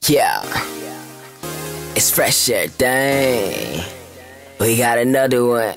Yeah, it's fresh every day. We got another one.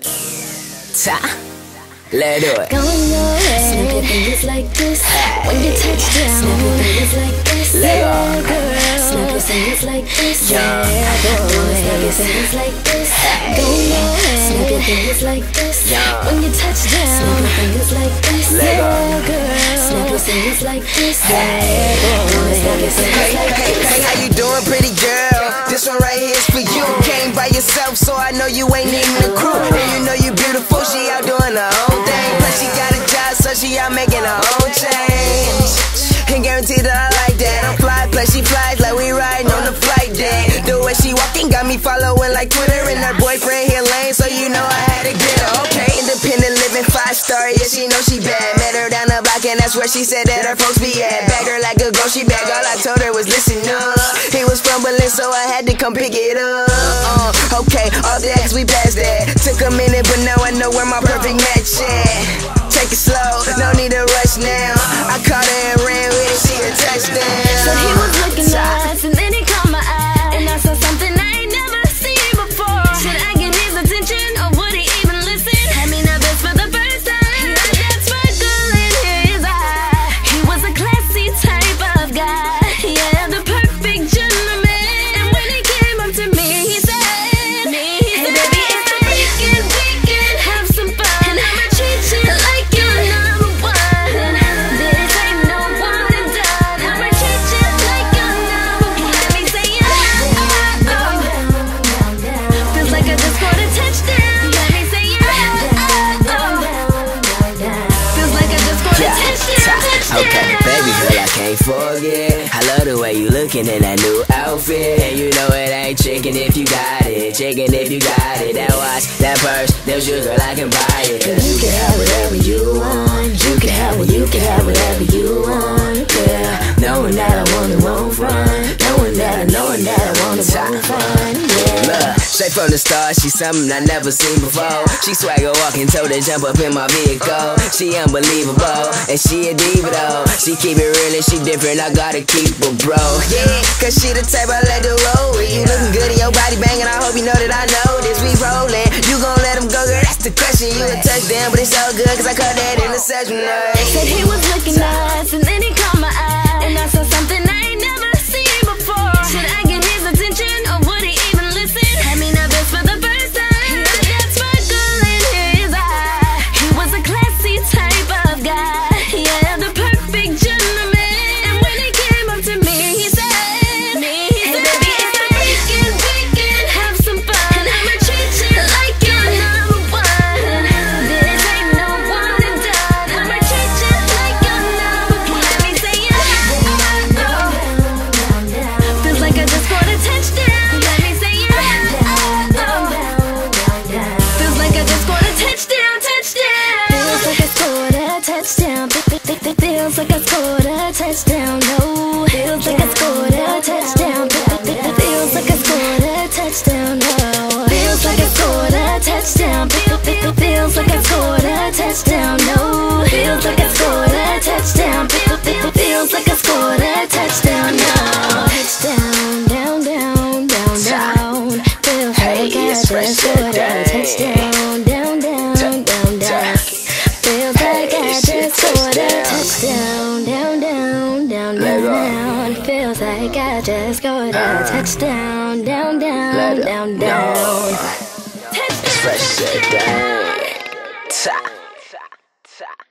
Let's do it. Go on your head. Snap your fingers like this. Hey. When you touch down, snap your fingers like this. Yeah, girl. Snap your fingers like this. Yeah, girl. Snap your fingers like this. Hey. Go on your head. Snap your fingers like this. Yeah. When you touch down, snap your fingers like this. Yeah, girl. Snap your fingers like this. Yeah, girl. Snap your fingers like this. Hey, how you doing, pretty girl? This one right here is for you. Came by yourself, so I know you ain't needing a crew. And you know you beautiful, she out doing her own thing. Plus she got a job, so she out making her own change. And guaranteed that I like that. I'm fly, plus she flies like we riding on the flight deck. The way she walking got me following like Twitter. And her boyfriend here lame, so you know I had to get her. Okay, independent living, 5-star, yeah, she know she bad. Met her down the block and that's where she said that her folks be at. Bagged her like a grocery bag, all I told her was listen up. He was fumbling, so I had to come pick it up. Okay, all the X we passed that. Took a minute, but now I know where my perfect match at. Take it slow, no need to rush now. I caught her and ran with it, she a touchdown. So he was looking nice, and then he caught my eye, and I saw something I ain't never seen before. Should I get his attention, or would he even listen? Had me nervous for the first time. He had that sparkle in his eye. He was a classy type of guy, yeah, the perfect gentleman. And when he came up to me, he said, hey baby, it's the weekend, we can have some fun, and I'ma treat you like you're number one. This ain't no one and done. I'ma treat you like you're number one. Let me say it. Feels like I just scored a touchdown. Let me say it. Feels like I just scored a touchdown. Okay, baby girl, I can't forget. I love the way you looking in that new outfit. And you know it ain't chicken if you got it. Chicken if you got it. That watch, that purse, them shoes, girl, I can buy it. Cause you can have whatever you want. You can have whatever you want, girl. Knowing that I won't front. Knowing that I won't front, yeah. Look, straight from the start, she's something I never seen before. She swagger walking, told her jump up in my vehicle. She unbelievable, and she a diva though. She keep it real and she different, I gotta keep her bro. Yeah, cause she the type I let her roll with. You looking good in your body banging, I hope you know that I know this. We rollin', you gon' let him go, girl, that's the question. You a touchdown, but it's so good cause I caught that interception. Said he was looking nice, and then he caught my eye, and I saw something I ain't never seen before. Should I get his attention, or would he even listen? Had me nervous for the first time. He had that sparkle in his eye. He was a classy type of guy, yeah, the perfect gentleman. And when he came up to me, he said, hey baby, it's the weekend, we can have some fun, and I'ma treat you like you're number one. This ain't no one and done. I'ma treat you like you're number one. Let me say it. Feels like I just scored a touchdown. Let me say it. Feels like I just scored a touchdown. Feels like I scored a touchdown. Feels like I scored a touchdown. No, feels like I scored a touchdown. Feels like I scored a touchdown. No, feels like I scored a touchdown. Feels like I scored a touchdown. No, feels like I scored a touchdown. Feels like I scored a touchdown. No, touchdown, down, down, down, down. Feels like I just scored a touchdown. Down, down, down, down. Feels like I just scored a touchdown. Down, down, down, down. Feels like I just scored a touchdown. Down, down, down, down. It's fresh every day.